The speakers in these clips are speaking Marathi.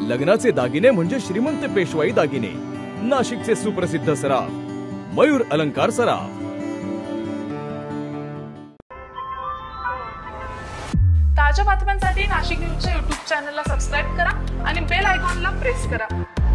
लग्नाचे दागिने म्हणजे श्रीमंत पेशवाई दागिने, नाशिकचे सुप्रसिद्ध सराफ मयूर अलंकार सराफ। ताज्या बातम्यांसाठी नाशिक न्यूजच्या YouTube चॅनलला सबस्क्राइब करा आणि बेल आयकॉनला प्रेस करा।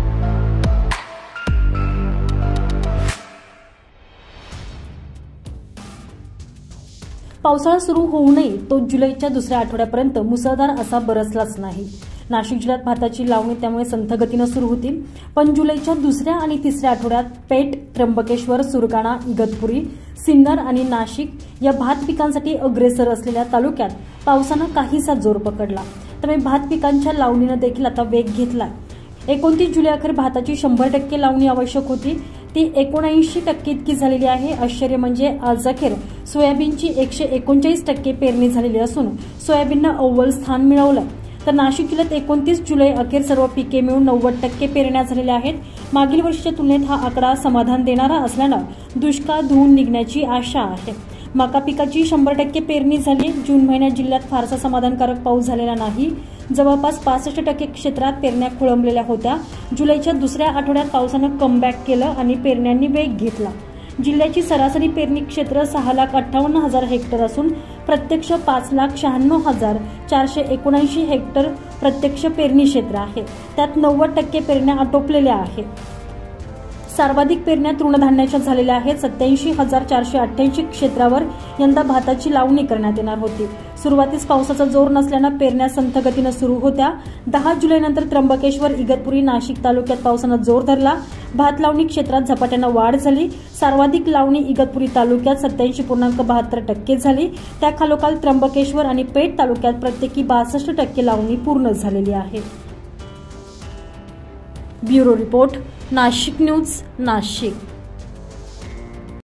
पावसाळा सुरू होऊ नये तो जुलैच्या दुसऱ्या आठवड्यापर्यंत मुसळधार असा बरसलाच नाही। नाशिक जिल्ह्यात भाताची लावणी त्यामुळे संथ गतीने सुरू होती, पण जुलैच्या दुसऱ्या आणि तिसऱ्या आठवड्यात पेठ, त्र्यंबकेश्वर, सुरगाणा, इगतपुरी, सिन्नर आणि नाशिक या भात पिकांसाठी अग्रेसर असलेल्या तालुक्यात पावसानं काहीसा जोर पकडला, त्यामुळे भात पिकांच्या लावणीनं देखील आता वेग घेतला। 29 जुलै अखेर भाताची 100% लावणी आवश्यक होती, ती 79% इतकी झालेली आहे। आश्चर्य म्हणजे आज अखेर सोयाबीनची 139% पेरणी झालेली असून सोयाबीननं अव्वल स्थान मिळवलं। तर नाशिक जिल्ह्यात 29 जुलै अखेर सर्व पिके मिळून 90% पेरण्या झालेल्या आहेत। मागील वर्षीच्या तुलनेत हा आकडा समाधान देणारा असल्यानं दुष्काळ धुवून निघण्याची आशा आहे। मका पिकाची 100% पेरणी झाली। जून महिन्यात जिल्ह्यात फारसा समाधानकारक पाऊस झालेला नाही, जवळपास 65% क्षेत्रात पेरण्या खोळंबलेल्या होत्या। जुलैच्या दुसऱ्या आठवड्यात पावसानं कमबॅक केलं आणि पेरण्यांनी वेग घेतला। जिल्ह्याची सरासरी पेरणी क्षेत्र 6,58,000 हेक्टर असून प्रत्यक्ष 5,96,479 हेक्टर प्रत्यक्ष पेरणी क्षेत्र आहे, त्यात 90% पेरण्या आटोपलेल्या आहेत। सर्वाधिक पेरण्या तृणधान्याच्या झालेल्या आहेत। 87,488 क्षेत्रावर यंदा भाताची लावणी करण्यात येणार होती। सुरुवातीस पावसाचा जोर नसल्यानं पेरण्या संथ गतीनं सुरू होत्या। 10 जुलैनंतर त्र्यंबकेश्वर, इगतपुरी, नाशिक तालुक्यात पावसानं जोर धरला। भात लावणी क्षेत्रात झपाट्यानं वाढ झाली। सर्वाधिक लावणी इगतपुरी तालुक्यात 87.72% झाली, त्याखालोखाल त्र्यंबकेश्वर आणि पेठ तालुक्यात प्रत्येकी 62% लावणी पूर्ण झालेली आहे। Bureau report, Nashik news, Nashik.